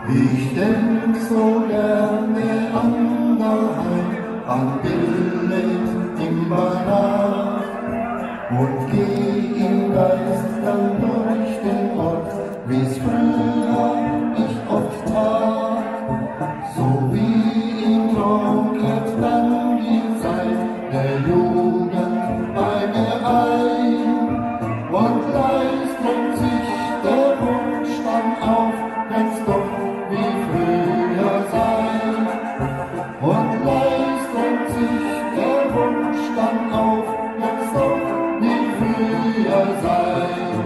Ich denk so gerne an daheim, an Billeder im Ballett und geh im Geist dann durch den Ort, wie's früher ich oft tat. So wie im Traum kehrt dann die Zeit der Jugend bei mir ein und leist und sich der Wunsch dann auf, wenn's doch wie früher sein. Und leist und sich der Wunsch dann auf, wenn's doch wie früher sein.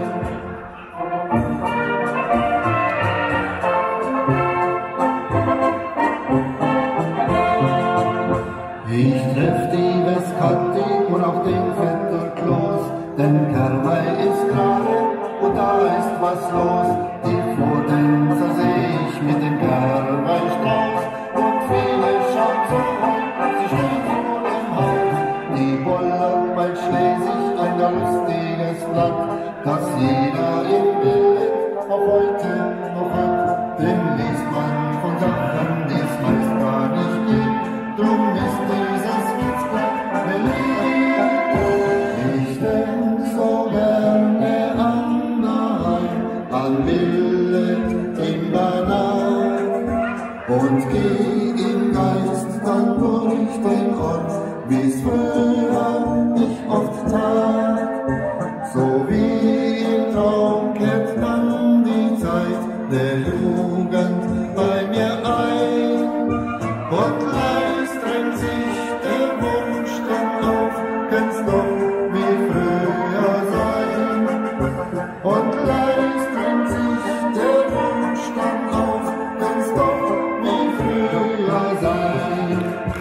Ich treff die Westkante und auch den Vetter Kloß, denn Karwei ist gerade und da ist was los. Die Vortänzer seh ich mit dem Karwei-Strauß und viele schauen so heut, sie stehen vor dem Haus. Die Bollert bei Schlesig ein lustiges Blatt, das jeder im Bild auch heute noch hat. Denn liest man von Sachen, die's meist gar nicht gibt, drum ist dieses Witzblatt beliebt. Ich denk so gerne an daheim, an Billeder im Ballett und geh im Geist dann durch den Ort, wie's früher ich oft tat. So wie im Traum kehrt dann die Zeit der Jugend bei mir ein und leist drängt sich der Wunsch dann auf, kann's doch wie früher sein. Und leist drängt sich der Wunsch dann auf, kann's doch wie früher sein.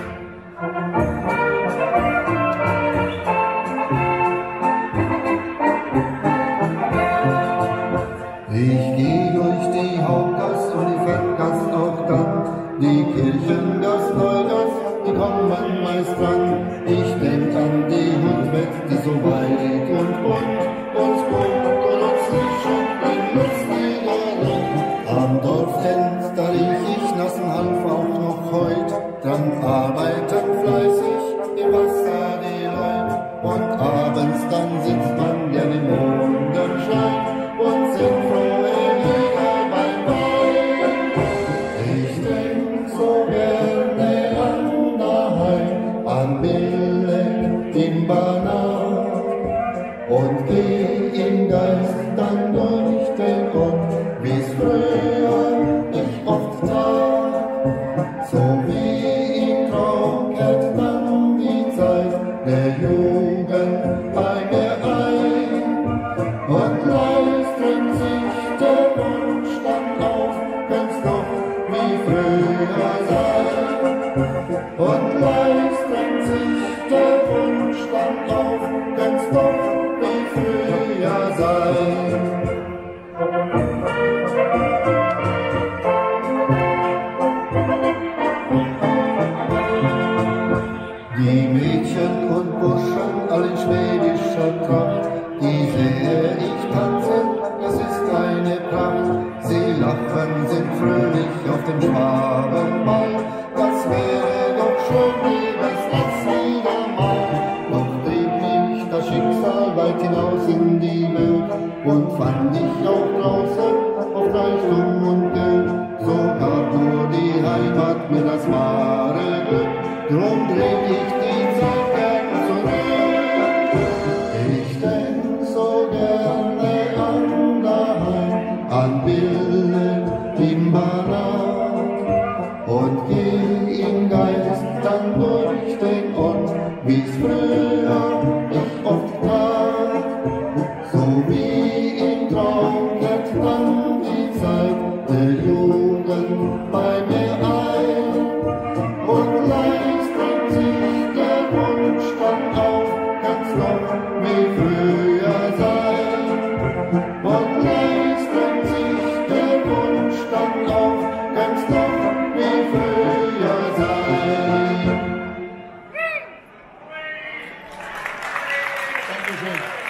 Ich geh durch die Hauptgasse und die Fettgasse auch dann, die Kirchengasse, Neugasse, die kommen meist dran. Ich denk an die Hundwett, die so weit und bunt uns bunt und uns zwischen ein lustiger Rand. Am Dorffenster riech ich nassen Hanf auch noch heut, dran arbeiten fleißig im Wasser die Leute. Und abends dann sitzt man gern im Mondenschein und singt frohe Lieder beim Wein. Ich denk so gerne an daheim, an Billeder im Ballett und geh im Geist dann durch den Ort, wie's früher ich oft tat. So wie im Traum kehrt dann die Zeit der Jugend bei mir ein und leist drängt sich der Wunsch dann auf, kann's doch wie früher sein. Und leist drängt sich der Wunsch dann auf, kann's doch wie früher sein. Die Mädchen und Burschen, alle in schwedischer Tracht, die sehe ich tanzen, das ist eine Pracht. Sie lachen, sind fröhlich auf dem Schwabenball, das wäre doch schön, liebes Netz wieder mal. Doch trieb mich das Schicksal weit hinaus in die Welt und fand ich auch draußen auf Reichtum und Geld. So gab nur die Heimat mir das wahre Glück, drum dreh ich die Zeit gern zurück. Ich denk so gerne an daheim, an Billeder im Ballett und geh im Geist dann durch den Ort, wie's früher ich oft tat. So wie im Traum kehrt dann die Zeit der Jugend bei mir ein und leist drängt sich der Wunsch dann auf, kann's doch wie früher sein. Und leist drängt sich der Wunsch dann auf, kann's doch wie früher sein. Dankeschön.